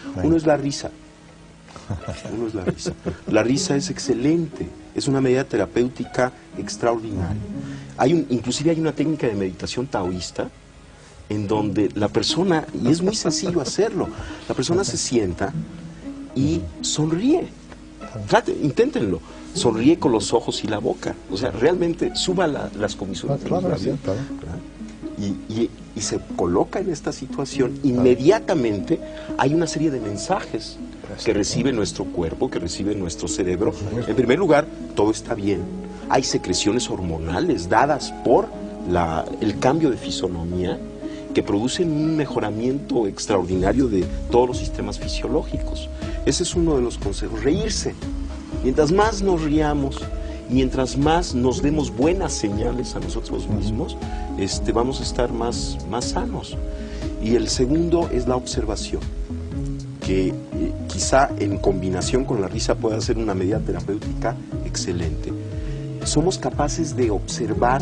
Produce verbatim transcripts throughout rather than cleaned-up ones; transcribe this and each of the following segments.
Uno es la risa. Uno es la risa. La risa es excelente, es una medida terapéutica extraordinaria. Hay un, inclusive hay una técnica de meditación taoísta en donde la persona, y es muy sencillo hacerlo, la persona se sienta y sonríe. Trate, inténtenlo. Sonríe con los ojos y la boca. O sea, realmente suba la, las comisuras. Ah, claro, sí, claro. Y, y, y se coloca en esta situación, inmediatamente hay una serie de mensajes que recibe nuestro cuerpo, que recibe nuestro cerebro. En primer lugar, todo está bien. Hay secreciones hormonales dadas por la, el cambio de fisonomía que producen un mejoramiento extraordinario de todos los sistemas fisiológicos. Ese es uno de los consejos, reírse. Mientras más nos riamos, mientras más nos demos buenas señales a nosotros mismos, este, vamos a estar más, más sanos. Y el segundo es la observación, que eh, quizá en combinación con la risa pueda ser una medida terapéutica excelente. Somos capaces de observar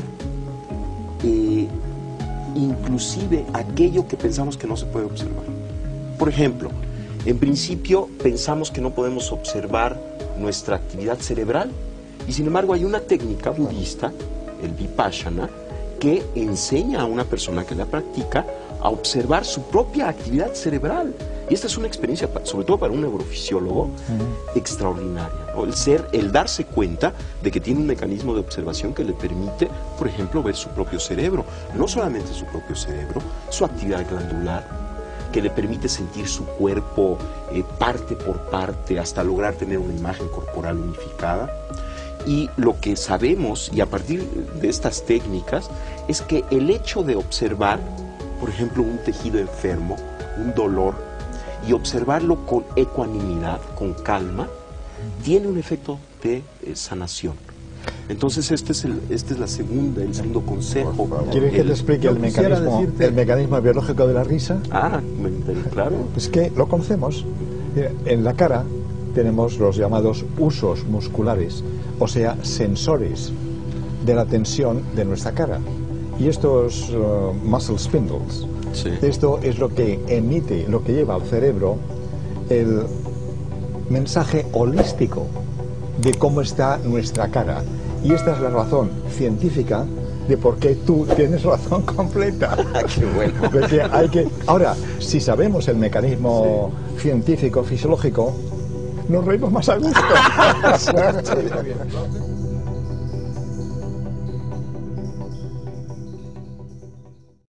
eh, inclusive aquello que pensamos que no se puede observar. Por ejemplo, en principio pensamos que no podemos observar nuestra actividad cerebral, y sin embargo hay una técnica budista, el Vipassana, que enseña a una persona que la practica a observar su propia actividad cerebral. Y esta es una experiencia, sobre todo para un neurofisiólogo, uh-huh. extraordinaria, ¿no? El ser, el darse cuenta de que tiene un mecanismo de observación que le permite, por ejemplo, ver su propio cerebro. No solamente su propio cerebro, su actividad glandular, que le permite sentir su cuerpo eh, parte por parte hasta lograr tener una imagen corporal unificada. Y lo que sabemos, y a partir de estas técnicas, es que el hecho de observar, por ejemplo, un tejido enfermo, un dolor, y observarlo con ecuanimidad, con calma, tiene un efecto de eh, sanación. Entonces este es el, este es la segunda, el segundo consejo. ¿Quieres que te explique el mecanismo, decirte... el mecanismo biológico de la risa? Ah, claro. Es que lo conocemos. En la cara tenemos los llamados usos musculares, o sea, sensores de la tensión de nuestra cara. Y estos uh, muscle spindles, sí. Esto es lo que emite, lo que lleva al cerebro el mensaje holístico de cómo está nuestra cara. Y esta es la razón científica de por qué tú tienes razón completa. ¡Qué bueno! Porque hay que... Ahora, si sabemos el mecanismo sí. científico, fisiológico, nos reímos más a gusto.